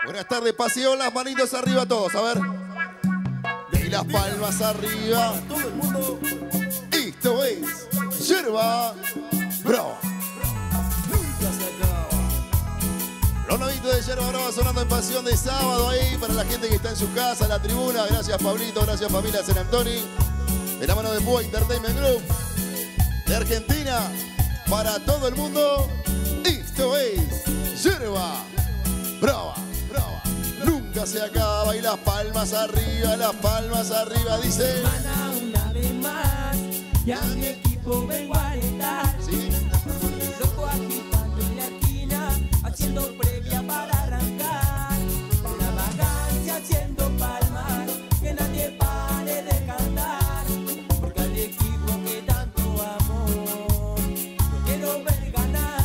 Buenas tardes, pasión, las manitos arriba todos, a ver. Y las palmas arriba. Todo el mundo. Esto es Yerba Brava. Nunca se acaba. Los novitos de Yerba Brava sonando en Pasión de sábado ahí para la gente que está en su casa, en la tribuna. Gracias Pablito, gracias familia San Antonio. De la mano de Púa Entertainment Group de Argentina para todo el mundo. Esto es Yerba Brava. Nunca se acaba y las palmas arriba, dice. Semana una vez más, y a mi equipo vengo a alentar. ¿Sí? Loco agitando en la esquina, haciendo previa para arrancar. Una vagancia haciendo palmas, que nadie pare de cantar. Porque al equipo que tanto amo, lo quiero ver ganar.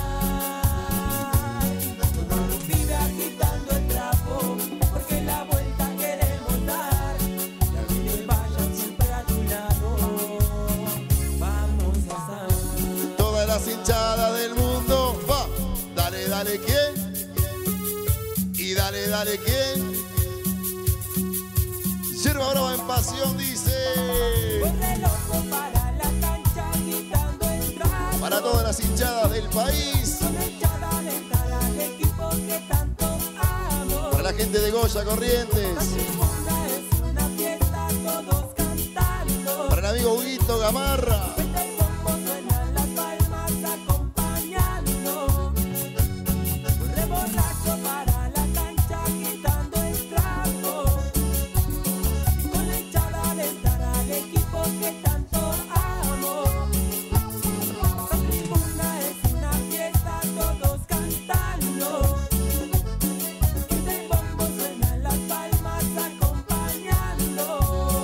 Todos los pibes agitando el trapo, porque la vuelta queremos dar. Y a donde vayan siempre a tu lado, vamos a estar. Todas las hinchadas del mundo, va. Dale, dale, ¿quién? Y dale, dale, ¿quién? Yerba Brava en Pasión, dice. Corre loco para la cancha agitando el trapo. Para todas las hinchadas del país. Con echada de estar al equipo que tanto amo. Para la gente de Goya, La Corrientes. tribuna es una fiesta, todos cantando. Para el amigo Huguito Gamarra. Suelta el bombo, suenan las palmas acompañando. Corre borracho para la cancha agitando el trapo. Con la echada de estar al equipo que tanto amo. La tribuna es una fiesta, todos cantando. Suelta el bombo, suenan las palmas acompañando.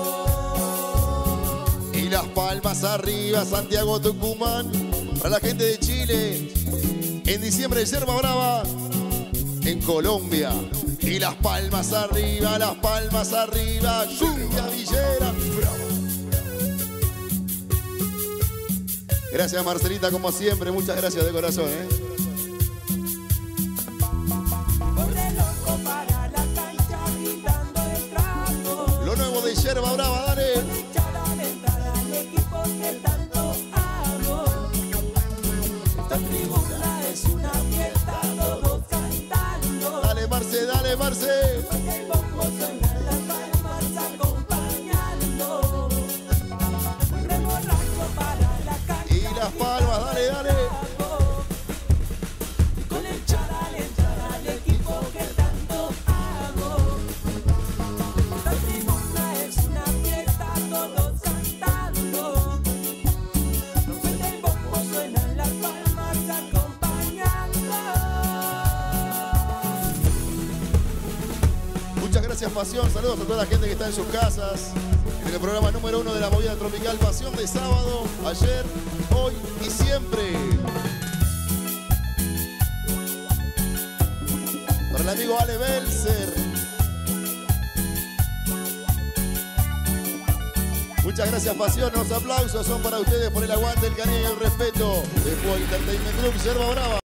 Y las palmas arriba, Santiago, Tucumán. Para la gente de Chile. En diciembre, Yerba Brava. En Colombia. Y las palmas arriba, Cumbia Villera. Bravo. Gracias Marcelita, como siempre. Muchas gracias de corazón, Corre loco para la cancha agitando el trapo. Lo nuevo de Yerba Brava, dale. Con echada de estar al equipo que tanto amo. Esta tribuna es una fiesta, todos cantando. Dale, Marce, dale, Marce. Porque el bombo suena, las palmas acompañando. Corre borracho para la cancha Y las palmas, dale, dale. con echada de estar al equipo que tanto amo. Esta tribuna es una fiesta, todos cantando. No suena el bombo, suenan las palmas acompañando. Muchas gracias, Pasión. Saludos a toda la gente que está en sus casas. En el programa número 1 de la movida tropical, Pasión de sábado, ayer, hoy y siempre. Para el amigo Ale Belser. Muchas gracias, Pasión. Los aplausos son para ustedes por el aguante, el cariño y el respeto de Púa Entertainment Group, Yerba Brava.